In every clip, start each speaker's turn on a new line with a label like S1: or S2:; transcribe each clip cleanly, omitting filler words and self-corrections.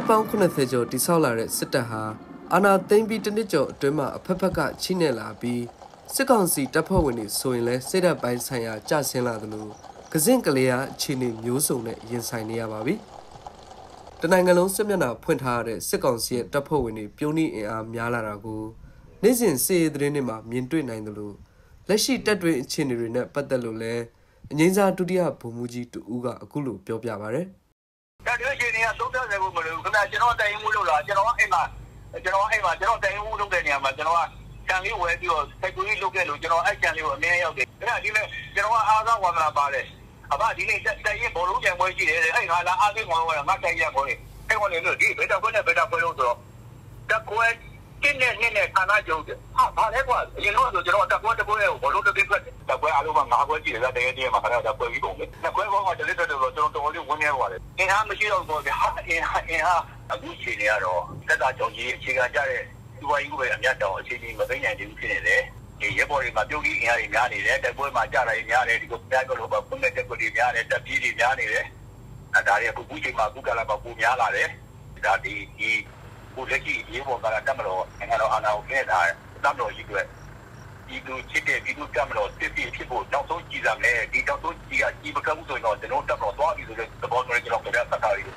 S1: ပေါင်း90ကျော်တိဆောက်လာတဲ့စစ်တပ်ဟာအာဏာသိမ်းပြီးတစ်နှစ်ကျော်အတွင်းမှာအဖက်ဖက်ကချိနေလာပြီးစစ်ကောင်စီတပ်ဖွဲ့ဝင်တွေဆိုရင်လည်းစစ်တပ်ပိုင်းဆိုင်ရာကြဆင်းလာသလိုကစင့်ကလေးအားအခြေအနေမျိုးစုံနဲ့ရင်ဆိုင်နေရပါပြီ။တနိုင်ငံလုံးစစ်မျက်နှာဖွင့်ထားတဲ့စစ်ကောင်စီရဲ့တပ်ဖွဲ့ဝင်တွေပြုံးနှိအင်အားများလာတာကိုနေ့စဉ်စစ်ရေးသတင်းတွေမှာမြင်တွေ့နိုင်သလိုလက်ရှိတပ်တွေအခြေအနေတွေနဲ့ပတ်သက်လို့လည်းအငိမ့်စားဒုတိယဗိုလ်မှူးကြီးတူဦးကအခုလိုပြောပြပါဗျ
S2: ။တပ်တွေအခြေအနေကသုံးသပ်တယ်လို့မလို့ခင်ဗျာကျွန်တော်တိုင်မှုလို့လားကျွန်တော်အိမ်မှာတိုင်မှုလုပ်တဲ့နေရာမှာကျွန်တော်ကခြံလေးဝယ်ပြီးတော့စိုက်ကူကြီးလုပ်ခဲ့လို့ကျွန်တော်အဲ့ခြံလေးကိုအမြဲရောက်တယ်။အဲ့ဒါဒီမဲ့ကျွန်တော်ကအားသာဝါသနာပါတယ်။အဘဒီနေ့တိုင်ရင်ဘောလုံးကြံပွဲရှိတယ်အဲ့ငါလာအားသိဝင်လာငါတိုင်ရခေါ်တယ်။အဲ့ကောင်လေးတို့ဒီဘယ်တော့ခွနဲ့ဘယ်တော့ခွလို့ဆိုတော့တက်ကွဲတင်းနဲ့ခါနာကြုံတယ်။ဟာဘာလဲကွာအရင်တော့ဆိုကျွန်တော်တက်ကွဲကိုဘောလုံးတစ်ပြည့်ထွက်တက်ကွဲအားလုံးကငါးကွဲကြည့်တယ်တကယ်တည်းမှာခါတက်ကွဲပြီးကုန်တယ်။တက်ကွဲကောကတလေးတော်တော်ကျွန်တော်လေးဝင်နေသွားတယ်။အင်အားမရှိတော့ဘူးဗျာ။အင်အားအခုချိန်နေရတော့တက်တာကြောင့်ကြီးအခြေခံကြတဲ့ဒီဝိုင်းကိုပဲအမြတ်တောင်အခြေအနေမသိနိုင်ဘူးဖြစ်နေတယ်။ဒီရဲဘော်တွေမှာပြုတ်ကြီးအင်အားတွေများနေတယ်တက်ကွဲမှာကြတာတွေများတယ်ဒီကိုပြားကလို့ပဲပုံနဲ့တက်ကွဲတွေများတယ်တက်ပြီးတွေများနေတယ်။ဒါတွေအခုချိန်မှာအခုကလာမှာပုံများလာတယ်။ဒါဒီကိုလက်ရှိရေပေါ်ကတက်မလို့ငါတော့အာနာကိုခဲ့တာတက်လို့ကြီးတွေဒီလိုချစ်တဲ့ဒီလိုတက်မလို့တစ်ပြည့်ဖြစ်ဖို့နောက်ဆုံးကြည်စမ်းလဲဒီနောက်ဆုံးကြည်ကကြီးပကမှုဆိုရင်တော့ကျွန်တော်တက်မလို့သွားပြီဆိုတဲ့သဘောမျိုးကျွန်တော်ပြတ်တာတွေ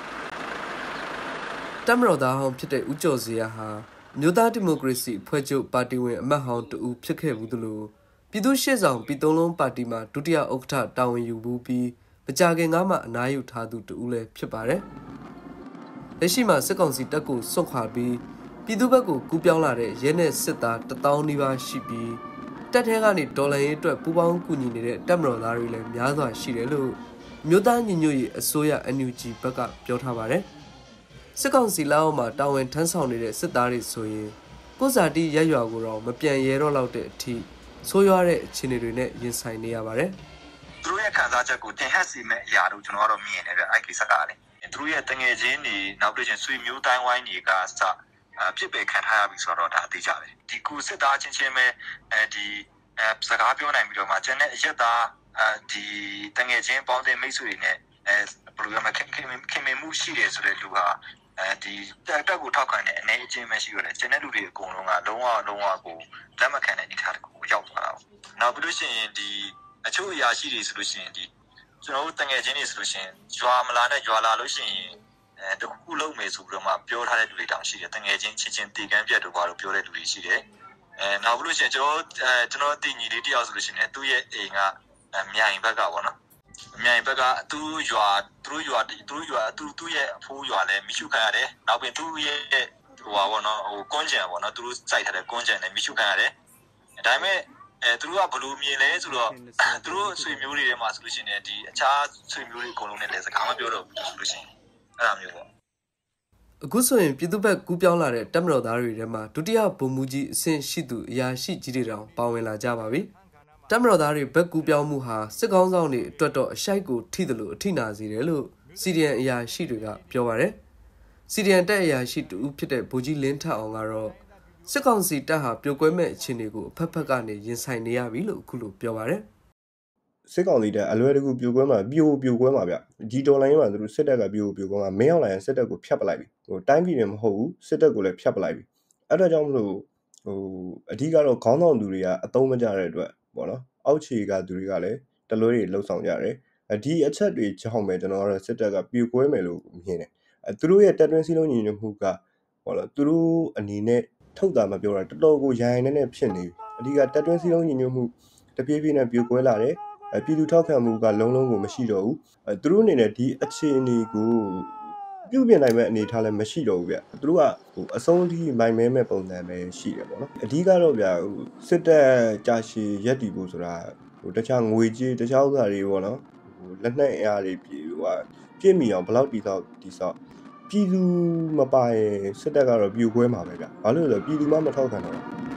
S1: တမတော်သားဟောင်းဖြစ်တဲ့ဦးကျော်စရာဟာမြို့သားဒီမိုကရေစီအဖွဲ့ချုပ်ပါတီဝင်အမတ်ဟောင်းတူဖြစ်ခဲ့ဘူးသလိုပြည်သူ့ရှေ့ဆောင်ပြည်သုံးလုံးပါတီမှာဒုတိယဥက္ကဋ္ဌတာဝန်ယူဘူးပြီးမကြခင်ကမှအနားယူထားသူတူလည်းဖြစ်ပါတယ်။လက်ရှိမှာစစ်ကောင်စီတပ်ကိုစွန့်ခွာပြီးပြည်သူ့ဘက်ကိုကူးပြောင်းလာတဲ့ရဲနဲ့စစ်သား1000နီးပါးရှိပြီးတပ်ထဲကနေဒေါ်လာရေးအတွက်ပူးပေါင်းကူညီနေတဲ့တပ်မတော်သားတွေလည်းများစွာရှိတယ်လို့မြို့သားညီညွတ်ရေးအစိုးရ NUG ဘက်ကပြောထားပါတယ်။စစ်ကောင်စီလက်အောက်မှာတာဝန်ထမ်းဆောင်နေတဲ့စစ်သားတွေဆိုရင်ကိုစာတီရက်ရွာကိုတော့မပြန်ရဲတော့လောက်တဲ့အထိဆိုးရွားတဲ့အခြေအနေတွေနဲ့ရင်ဆိုင်နေရပါတယ်
S3: ။သူတို့ရဲ့ခံစားချက်ကိုတင်ဟပ်စီမဲ့အရာတို့ကျွန်တော်ကတော့မြင်နေတယ်အဲ့ကိစ္စကလည်းသူတို့ရဲ့တငယ်ချင်းတွေနောက်ပြီးချင်းဆွေမျိုးတိုင်းဝိုင်းတွေကစပြစ်ပယ်ခံထားရပြီဆိုတော့ဒါအသေးကြပဲဒီကူစစ်သားချင်းချင်းပဲဒီစကားပြောနိုင်ပြီးတော့မှကျန်တဲ့အရက်သားဒီတငယ်ချင်းပေါင်းတဲ့မိတ်ဆွေတွေနဲ့ဘယ်လိုမှခင်မမှုရှိတယ်ဆိုတဲ့လူဟာဒီတက်ကိုထောက်ခံတဲ့အနေအချင်းမရှိရတယ်ကျန်တဲ့လူတွေအကုန်လုံးကလုံးဝကိုလက်မခံတဲ့အနေအထားတစ်ခုကိုရောက်သွားတာပေါ့နောက်ပြီးလို့ရှိရင်ဒီအချို့အရာရှိတွေဆိုလို့ရှိရင်ဒီကျွန်တော်တို့တငယ်ချင်းတွေဆိုလို့ရှိရင်ရွာမလာနဲ့ရွာလာလို့ရှိရင်တခုလုံးမယ်ဆိုပြီးတော့မှပြောထားတဲ့လူတွေတောင်ရှိတယ်တငယ်ချင်းချင်းတီကန်းပြတ်တို့ဘာလို့ပြောတဲ့လူတွေရှိတယ်နောက်ပြီးလို့ရှိရင်ကျွန်တော်တင်ညီလေးတယောက်ဆိုလို့ရှိရင်သူ့ရဲ့အိမ်ကမြိုင်ဘက်ကပေါ့နော်မြိုင်ဘက်ကသူ့ရွာသူ့ရဲ့အဖိုးရွာလည်းမိရှုခံရတယ်နောက်ပြီးသူ့ရဲ့ဟိုပါပေါ့နော်ဟိုကွန်းကြံပေါ့နော်သူတို့စိုက်ထားတဲ့ကွန်းကြံလည်းမိရှုခံရတယ်ဒါပေမဲ့သူတို့ကဘလို့မြင်လဲဆိုတော့သူတို့ဆွေမျိုးတွေထဲမှာဆိုလို့ရှိရင်ဒီအခြားဆွေမျိုးတွေအကုန်လုံးနဲ့လည်းစကားမပြောတော့ဘူးဆိုလို့ရှိရင်အဲ့လိုမျိုးပေါ့
S1: အခုဆိုရင်ပြည်သူ့ဘက်ကူးပြောင်းလာတဲ့တပ်မတော်သားတွေထဲမှာဒုတိယဗိုလ်မှူးကြီးအဆင့်ရှိသူအရာရှိကြီးတွေတောင်ပါဝင်လာကြပါပြီ။တပ်မတော်သားတွေဘက်ကူးပြောင်းမှုဟာစစ်ကောင်းဆောင်တွေအတွက်တော့အရှိုက်ကိုထိတယ်လို့အထိနာစေတယ်လို့ CDN အရာရှိတွေကပြောပါတယ်။ CDN တပ်အရာရှိတူဖြစ်တဲ့ဗိုလ်ကြီးလင်းထအောင်ကတော့စစ်ကောင်စီတပ်ဟာပြိုကွဲမဲ့အခြေအနေကိုအဖက်ဖက်ကနေရင်ဆိုင်နေရပြီလို့အခုလိုပြောပါတယ်
S4: ။စစ်ကောင်စီတပ်အလွယ်တကူပြိုကွဲမှာပြိုကွဲမှာဗျဒီဒေါ်လာရင်းမှာသူတို့စစ်တပ်ကပြိုကွဲမှာမင်းအောင်လိုင်းစစ်တပ်ကိုဖျက်ပလိုက်ပြီဟိုတိုင်းပြည်တွေမဟုတ်ဘူးစစ်တပ်ကိုလည်းဖျက်ပလိုက်ပြီအဲ့ဒါကြောင့်မလို့ဟိုအဓိကတော့ခေါင်းဆောင်သူတွေကအသုံးမကျတဲ့အတွက်ပေါ့နော်အောက်ခြေကသူတွေကလည်းတလွဲတွေလှုပ်ဆောင်ကြတယ်ဒီအချက်တွေကြောင့်ပဲကျွန်တော်ကတော့စစ်တပ်ကပြိုကွဲမယ်လို့မြင်တယ်သူတို့ရဲ့တပ်တွင်းစည်းလုံးညီညွတ်မှုကဟောလားသူတို့အနေနဲ့ထုတ်တာမပြောတာတော်တော်ကိုရိုင်းနေဖြစ်နေအဓိကတပ်တွင်းစည်းလုံးညီညွတ်မှုတပြေးပြေးနဲ့ပြိုကွဲလာတယ်ပြည်သူထောက်ခံမှုကလုံးကိုမရှိတော့ဘူးသူတို့အနေနဲ့ဒီအခြေအနေကိုပြုပြင်နိုင်မဲ့အနေထားလည်းမရှိတော့ဘူးဗျသူတို့ကဟိုအဆုံးထိမိုင်မဲမဲ့ပုံစံပဲရှိတယ်ပေါ့နော်အဓိကတော့ဗျဟိုစစ်တပ်ကြာရှည်ရက်တည်ဖို့ဆိုတာဟိုတခြားငွေကြေးတခြားဥစ္စာတွေပေါ့နော်ဟိုလက်နက်အင်အားတွေပြည့်မီအောင်ဘယ်လောက်တိဆောက်ပြည်သူမပါရင်စစ်တပ်ကတော့ပြိုကွဲမှာပဲဗျဘာလို့လဲဆိုတော့ပြည်သူမှမထောက်ခံတော့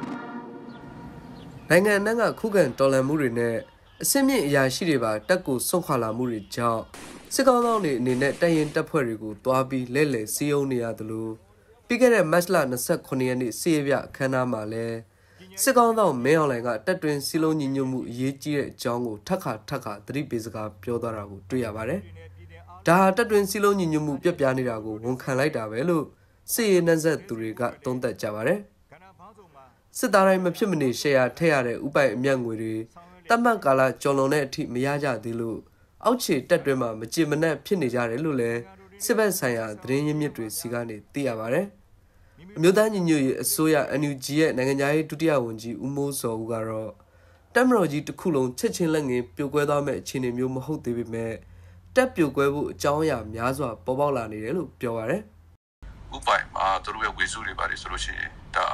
S1: နိုင်ငံအနှံ့ကခုခံတော်လှန်မှုတွေနဲ့အစစ်မြင့်အရာရှိတွေပါတက်ကိုစွန့်ခွာလာမှုတွေကြောင့်စစ်ကောင်ဆောင်တွေအနေနဲ့တပ်ရင်တပ်ဖွဲ့တွေကိုတွားပြီးလဲလှယ်စီးအုံနေရသလိုပြီးခဲ့တဲ့မတ်လ29ရက်နေ့စစ်ရေးပြအခမ်းအနားမှာလည်းစစ်ကောင်ဆောင်မင်းအောင်လှိုင်ကတပ်တွင်စီလုံးညီညွတ်မှုအရေးကြီးတဲ့အကြောင်းကိုထပ်ခါသတိပေးစကားပြောသွားတာကိုတွေ့ရပါတယ်ဒါဟာတက်တွင်စီလုံးညီညွတ်မှုပြပြနေတာကိုဝန်ခံလိုက်တာပဲလို့စစ်ရေးနှက်ဆက်သူတွေကသုံးသပ်ကြပါတယ်စစ်သားတိုင်းမဖြစ်မနေရှယ်ယာထည့်ရတဲ့ဥပိုင်အမြတ်ငွေတွေတတ်မှတ်ကာလကျော်လွန်တဲ့အထိမရကြသေးလို့အောက်ခြေတက်တွင်မှာမကြင်မနှက်ဖြစ်နေကြတယ်လို့လည်းစစ်ဘက်ဆိုင်ရာသတင်းရင်းမြစ်တွေစီကနေသိရပါတယ်အမျိုးသားညီညွတ်ရေးအစိုးရ NUG ရဲ့နိုင်ငံခြားရေးဒုတိယဝန်ကြီးဦးမိုးစောဦးကတော့တပ်မတော်ကြီးတစ်ခုလုံးချက်ချင်းလက်ငင်းပြိုကွဲသွားမဲ့အခြေအနေမျိုးမဟုတ်သေးပေမဲ့တက်ပြိုကွဲဖို့အကြောင်းအရာများစွာပေါ်ပေါက်လာနေတယ်လို့ပြောပါတယ်
S5: ဥပိုင်မှာသူတို့ရဲ့ဝေစုတွေပါတယ်ဆိုလို့ရှိရင်ဒါ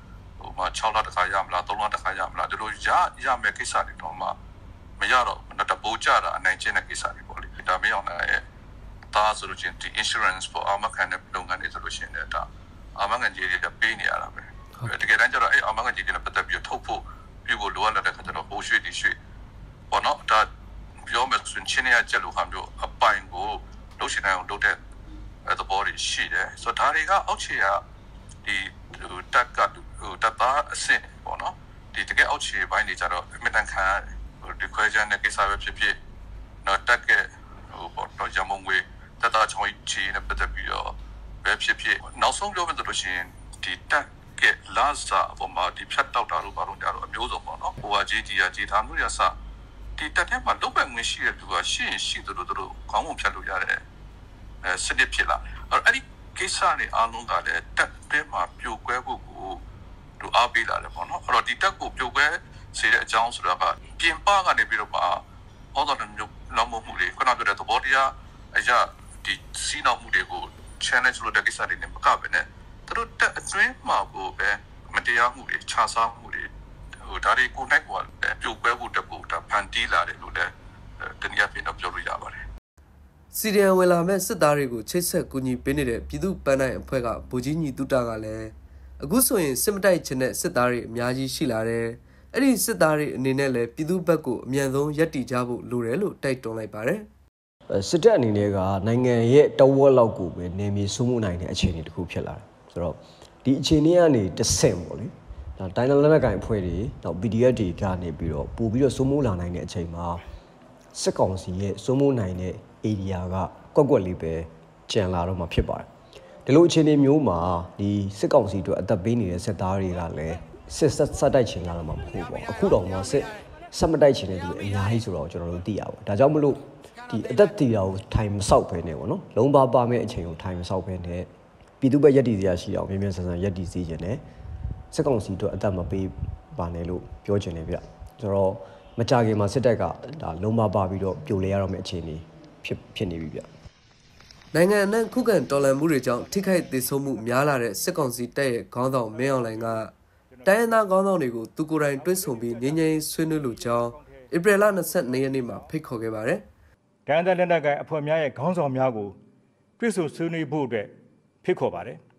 S5: 6လတခါရမလား3လတခါရမလားဒီလိုရမယ်ကိစ္စတွေတော့မှမရတော့တပိုးကြတာအနိုင်ကျင့်တဲ့ကိစ္စတွေပေါ့လေဒါမရောက်နိုင်ရဲ့ဒါဆိုလို့ချင်းဒီ insurance for အာမခံတဲ့လုပ်ငန်းတွေဆိုလို့ရှိရင်ဒါအာမခံကြီးတွေပေးနေရတာပဲတကယ်တမ်းကျတော့အာမခံကြီးတွေနဲ့ပတ်သက်ပြီးထုတ်ဖို့ပြုဖို့လိုအပ်တဲ့ခါကျတော့ဟိုရွှေ့ဒီရွှေ့ပေါ့နော်ဒါပြောမယ်ဆိုရင်ချင်းရကြက်လို့ဟာမျိုးအပိုင်ကိုလုပ်ရှင်တိုင်းအောင်လုပ်တဲ့သဘောတွေရှိတယ်ဆိုတော့ဒါတွေကအောက်ခြေကဒီတက်ကတပ်သားအဆင့်ပေါ့နော်ဒီတကယ်အောက်ခြေပိုင်းတွေကြတော့အမြင့်တန်းခံဒီခွဲခြားတဲ့ကိစ္စပဲဖြစ်ဖြစ်တော့တက်ကပေါ့တော့ဂျမုံဝေးတပ်သားချောင်းကြီးနဲ့ပတ်သက်ပြီးတော့ပဲဖြစ်ဖြစ်နောက်ဆုံးပြောမယ်ဆိုလို့ရှိရင်ဒီတက်ကလာစာပေါ်မှာဒီဖြတ်တောက်တာလို့ပါလို့ကြတော့အမျိုးစုံပေါ့နော်ဟိုကကြီးကြီးကြီးထားမှုရစဒီတက်ထဲမှာလုံးဝငွေရှိတဲ့သူကရှိရင်ရှိသလိုတို့ခေါင်းပုံဖြတ်လို့ရတဲ့စနစ်ဖြစ်လာအဲ့ဒီကိစ္စတွေအားလုံးကလည်းတက်ထဲမှာပြိုကွဲဖို့ကိုသူအားပေးလာတယ်ပေါ့နော်အဲ့တော့ဒီတက်ကိုပြိုကွဲစေတဲ့အကြောင်းဆိုတာကပြင်ပကနေပြီးတော့မှဟောတော့မျိုးလောက်မှုတွေခုနပြောတဲ့သဘောတရားအရာဒီစီးနှောက်မှုတွေကို challenge လုပ်တဲ့ကိစ္စတွေနဲ့မကဘဲနဲ့သူတို့တက်အတွင်းမှာကိုပဲမတရားမှုတွေခြားစားမှုတွေဒါတွေကိုနိုင်ကွာပြုတ်ပွဲဖို့တပူတာဖန်တီးလာတယ်လို့လည်းတနည်းအားဖြင့်တော့ပြောလို့ရပါတယ်
S1: စီရီယံဝင်လာမဲ့စစ်သားတွေကိုချိတ်ဆက်ကူညီပေးနေတဲ့ပြည်သူ့ပန်းတိုင်းအဖွဲ့ကဗိုလ်ကြီးညီတုတကလည်းအခုဆိုရင်စစ်မတိုက်ချင်တဲ့စစ်သားတွေအများကြီးရှိလာတယ်အဲ့ဒီစစ်သားတွေအနေနဲ့လည်းပြည်သူ့ဘက်ကိုအမြန်ဆုံးရပ်တည်ကြဖို့လိုတယ်လို့တိုက်တွန်းလိုက်ပါတယ်
S6: စစ်တပ်အနေနဲ့ကနိုင်ငံရဲ့တဝက်လောက်ကိုပဲနေမြေစိုးမှုနိုင်တဲ့အခြေအနေတစ်ခုဖြစ်လာတယ်ဆိုတော့ဒီအခြေအနေကနေတဆင့်ပေါ့လေဒါတိုင်းနယ်လက်နက်ကိုင်အဖွဲ့တွေနောက် PDF တွေကနေပြီးတော့ပို့ပြီးတော့စိုးမိုးလာနိုင်တဲ့အချိန်မှာစစ်ကောင်စီရဲ့စိုးမိုးနိုင်တဲ့ area ကကွက်ကွက်လေးပဲကျန်လာတော့မှဖြစ်ပါတယ်ဒီလိုအခြေအနေမျိုးမှာဒီစစ်ကောင်စီတို့အသက်ပေးနေတဲ့စစ်သားတွေကလည်းစစ်တိုက်ချင်လာတော့မှမဟုတ်ပါဘူးအခုတော့မှစစ်မတိုက်ချင်တဲ့သူအများကြီးဆိုတော့ကျွန်တော်တို့သိရပါဘူးဒါကြောင့်မလို့ဒီအသက်တီတာကိုထိုင်မဆောက်ဖဲနေပေါ့နော်လုံးပါမဲ့အချိန်ကိုထိုင်မဆောက်ဖဲနေပြည်သူ့ဘက်ရက်တီစရာရှိအောင်မြန်မြန်ဆန်ဆန်ရက်တီစီခြင်းနဲ့စစ်ကောင်စီတို့အသက်မပေးပါနဲ့လို့ပြောချင်တယ်ဗျဆိုတော့မကြခင်မှာစစ်တပ်ကဒါလုံးပါပြီးတော့ပြိုလဲရတော့မယ့်အခြေအနေဖြစ်နေပြီဗျ
S1: နိုင်ငံအနှံ့ခုခံတော်လှန်မှုတွေကြောင့်ထိခိုက်ဒေဆုံးမှုများလာတဲ့စစ်ကောင်စီတပ်ရဲ့ခေါင်းဆောင်မင်းအောင်လှိုင်ကတိုင်းရင်းသားခေါင်းဆောင်တွေကိုသူကိုယ်တိုင်တွဲဆုံပြီးငြိမ်းချမ်းဆွေးနွေးလိုကြောင်းဧပြီလ22ရက်နေ့မှာဖိတ်ခေါ်ခဲ့ပါတယ်
S7: ။တိုင်းဒေသလက်နက်ကိုင်အဖွဲ့များရဲ့ခေါင်းဆောင်များကိုတွဲဆုံဆွေးနွေးဖို့အတွက်ဖိတ်ခေါ်ပါတယ်။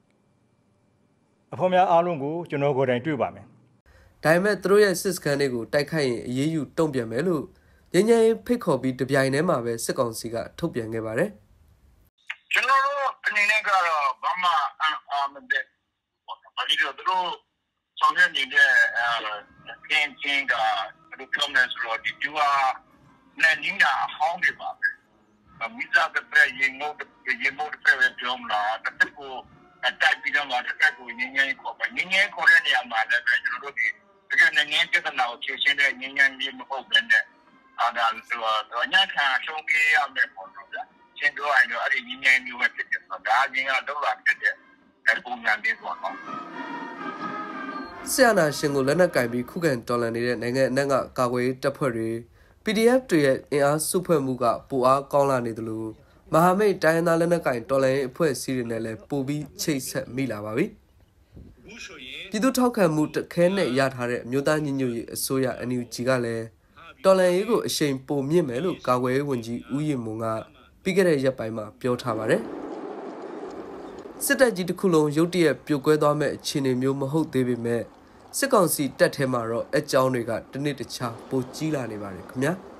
S7: အဖွဲ့များအားလုံးကိုကျွန်တော်ကိုယ်တိုင်တွေ့ပါမယ်
S1: ။ဒါပေမဲ့သူတို့ရဲ့စစ်စခန်းတွေကိုတိုက်ခိုက်ရင်အရေးယူတုံ့ပြန်မယ်လို့ငြိမ်းချမ်းဖိတ်ခေါ်ပြီးတပြိုင်တည်းမှာပဲစစ်ကောင်စီကထုတ်ပြန်ခဲ့ပါတယ်
S2: ။ကျွန်တော်တို့အနေနဲ့ကတော့ဘာမှမတဲ့ဘာလို့လဲသူတို့ဆောင်ရွက်နေတဲ့ကင်းချင်းကဒီကမ္ဘာဆိုတော့ဒီကျူဟာနဲ့နင်းတာဟောင်းနေပါပဲမိသားစုပဲရေမို့ပဲပြောမလားတစ်ခုကိုတိုက်ပြီးတော့တစ်ခါကိုငင်းခေါ်ပါငင်းခေါ်တဲ့နေရာမှာလည်းကျွန်တော်တို့ဒီတကယ်ငင်းပြဿနာကိုဖြေရှင်းတဲ့ငင်းလေးမဟုတ်ဘဲနဲ့ဒါဆိုညခံရှုံးပေးရမယ်ပေါ့နော်ဗျရှင်းတော့အဲ့ဒီငင်းမျိုးပဲဖြစ်တယ်ဆိုတော့ဒါငင်းကတော့လာဖြစ်တဲ့ပုံစံလေးပေါ့နော်
S1: ဆရာနာရှင်ကိုလက်နက်ကင်ပြီးခုခံတော်လှန်နေတဲ့နိုင်ငံအနှံ့ကကာကွယ်ရေးတပ်ဖွဲ့တွေ PDF တွေရဲ့အင်အားစုဖွဲ့မှုကပိုအားကောင်းလာနေသလိုမဟာမိတ်တိုင်းရင်းသားလက်နက်ကင်တော်လှန်ရေးအဖွဲ့အစည်းတွေနဲ့လည်းပိုပြီးချိတ်ဆက်မိလာပါပြီပြည်သူထောက်ခံမှုတခဲနဲ့ရထားတဲ့အမျိုးသားညီညွတ်ရေးအစိုးရ NUG ကလည်းတော်လှန်ရေးကိုအရှိန်ပိုမြင့်မယ်လို့ကာကွယ်ရေးဝန်ကြီးဦးရင်မွန်ကပြီးခဲ့တဲ့ရက်ပိုင်းမှာပြောထားပါတယ်စစ်တပ်ကြီးတစ်ခုလုံးရုတ်တရက်ပြိုကွဲသွားမဲ့အခြေအနေမျိုးမဟုတ်သေးပေမဲ့စစ်ကောင်စီတပ်ထဲမှာတော့အကြောင်းတွေကတနေ့တခြားပိုကြီးလာနေပါတယ်ခင်ဗျာ